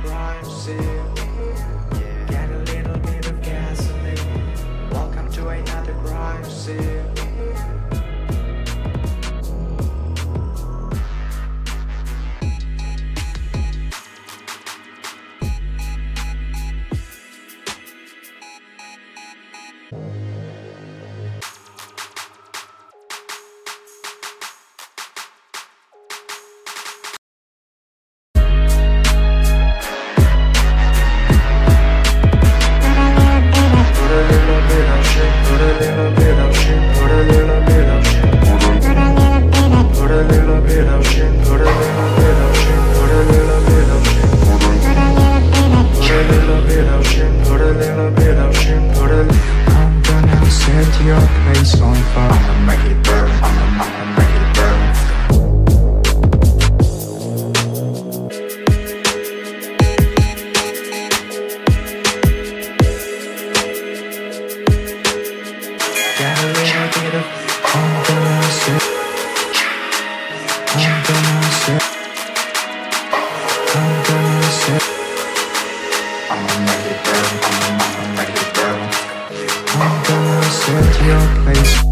crime scene. Get a little bit of gasoline. Welcome to another crime scene. I'm gonna set your place on fire. I'ma make it burn. I'ma make it burn. Got a little bit of. I'm gonna set. I'm gonna set. I'm gonna set. I'ma make it burn. I'ma make it burn. I'm gonna set your place.